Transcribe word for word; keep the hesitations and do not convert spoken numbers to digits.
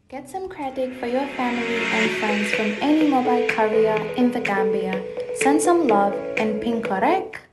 Get some credit for your family and friends from any mobile carrier in the Gambia. Send some love and ping, correct?